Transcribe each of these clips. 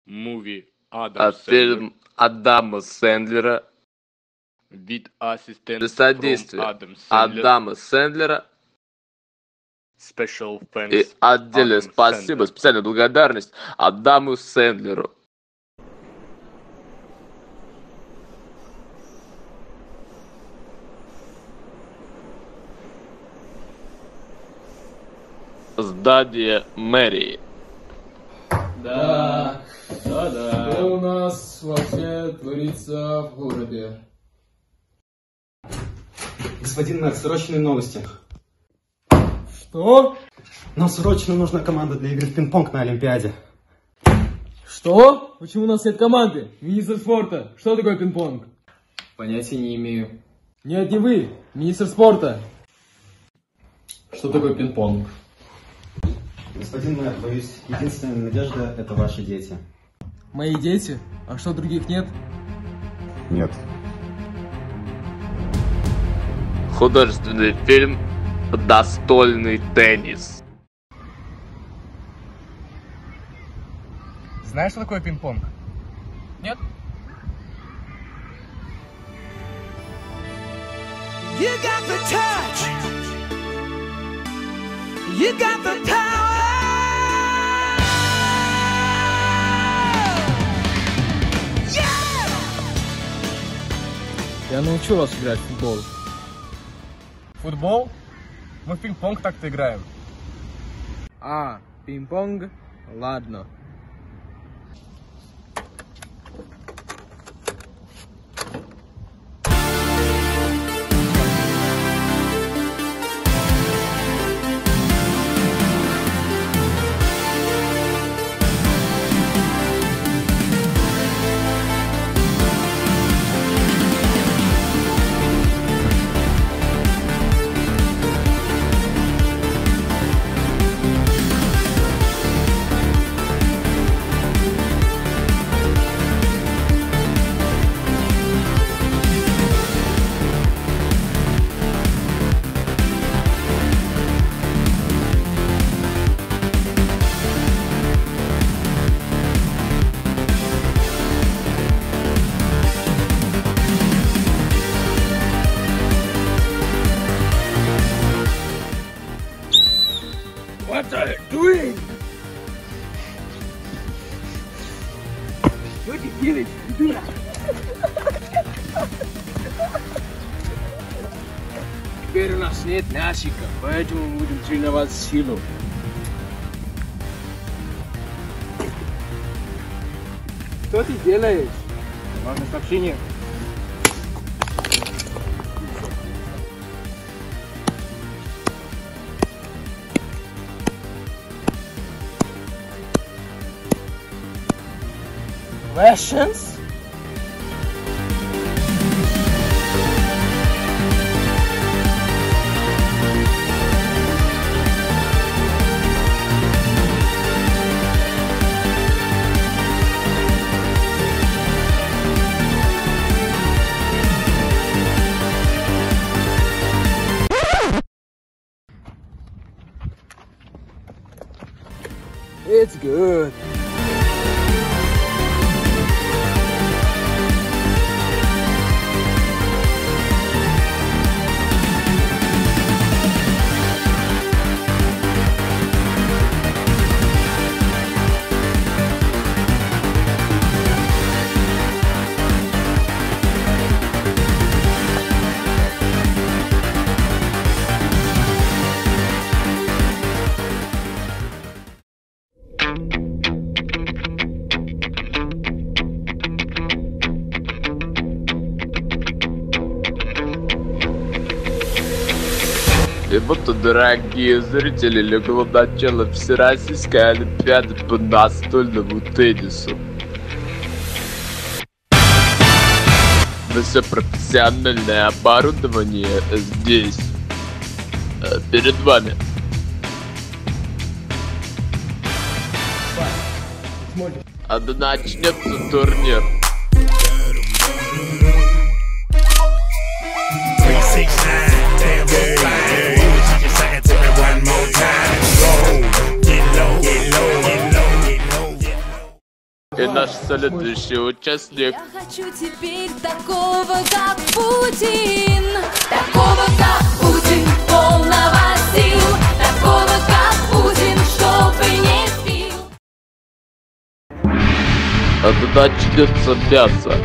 Movie Адам Сэндлер. Фильм Адама Сэндлера. With assistance from Содействие Adam Sandler. Адама Сэндлера. Special thanks И отдельное Adam спасибо, Sandler. специальная благодарность Адаму Сэндлеру. Здание мэрии. Да. Да-да. Что у нас вообще творится в городе? Господин мэр, срочные новости. Что? Нам срочно нужна команда для игры в пинг-понг на Олимпиаде. Что? Почему у нас нет команды? Министр спорта, что такое пинг-понг? Понятия не имею. Нет, не вы, министр спорта. Что такое пинг-понг? Господин мэр, боюсь, единственная надежда — это ваши дети. Мои дети? А что, других нет? Нет. Художественный фильм «Настольный теннис». Знаешь, что такое пинг-понг? Нет? You got the touch. You got the power. Yeah! Я научу вас играть в футбол. Футбол? Мы в пинг-понг так-то играем. А, пинг-понг? Ладно. What are you doing? Что ты делаешь, дура? Теперь у нас нет мячика, поэтому мы будем тренировать силу. Что ты делаешь? Важное сообщение. Questions? It's good. И вот, дорогие зрители, легло начало Всероссийской Олимпиады по настольному теннису. Но все профессиональное оборудование здесь, перед вами. А да начнется турнир. 369, damn, just say it to me one more time. Roll, get low, get low, get low, get low, get low. И наш следующий участник. Я хочу теперь такого, как Путин. Такого, как Путин, полного сил. Такого, как Путин, чтобы не пил. А туда начнется мясо.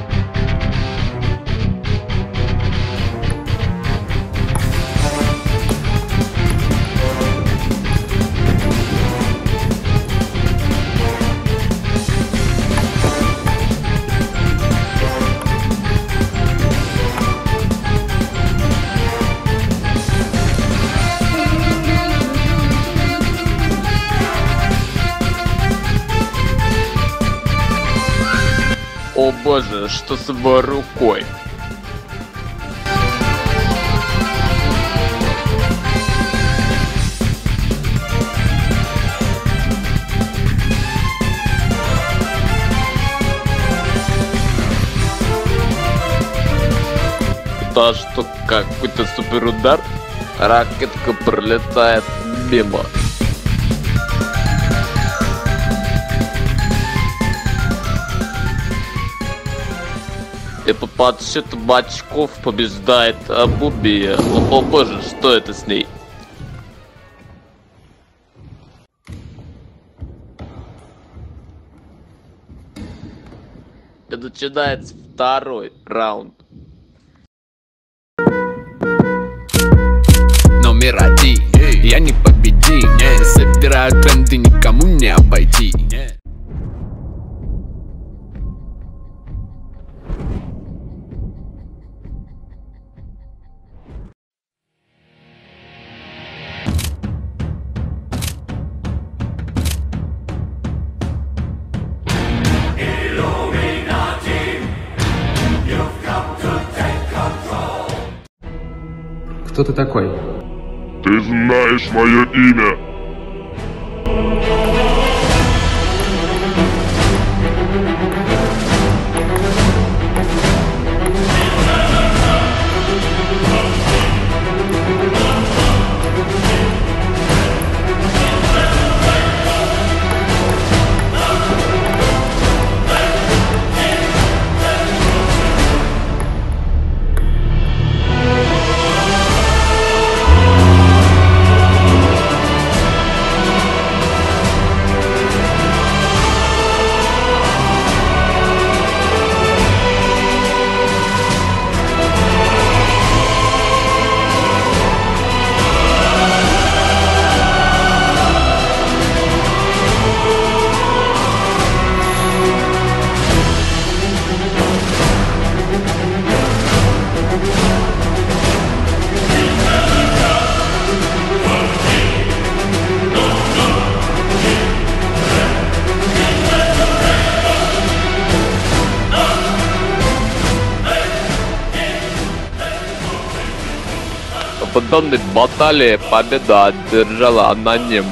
О боже, что с его рукой? Да что, какой-то суперудар? Ракетка пролетает мимо. И по подсчету очков побеждает Абубия. О боже, что это с ней? И начинается второй раунд. Номер один, я непобедим. Собираю тренды, никому не обойти. Кто ты такой? Ты знаешь мое имя. В данной баталии победа одержала Аноним.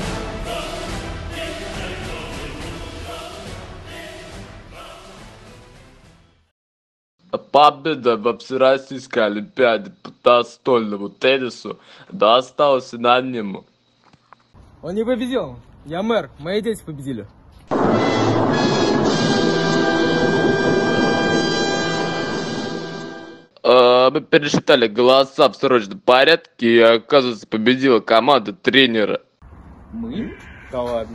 Победа во Всероссийской Олимпиаде по настольному теннису досталась Анониму. Он не победил. Я мэр. Мои дети победили. Мы пересчитали голоса в срочном порядке, и, оказывается, победила команда тренера. Мы? Да ладно.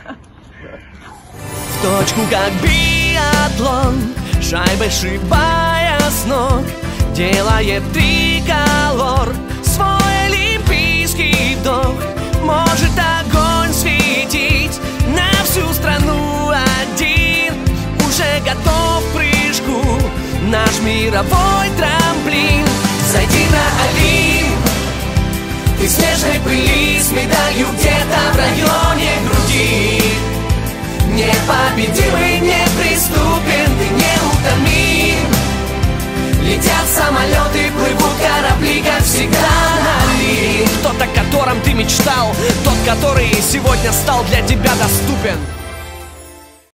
В точку как биатлон, шайбой шибая с ног, делает триколор свой олимпийский вдох. Может огонь светить на всю страну один, уже готов к прыжку наш мировой трамплин. Зайди на Олимп, ты в снежной пыли с медалью где-то в районе груди. Непобедимый, неприступен, ты неутомим. Летят самолеты, плывут корабли, как всегда на Олимп. Тот, о котором ты мечтал, тот, который сегодня стал для тебя доступен.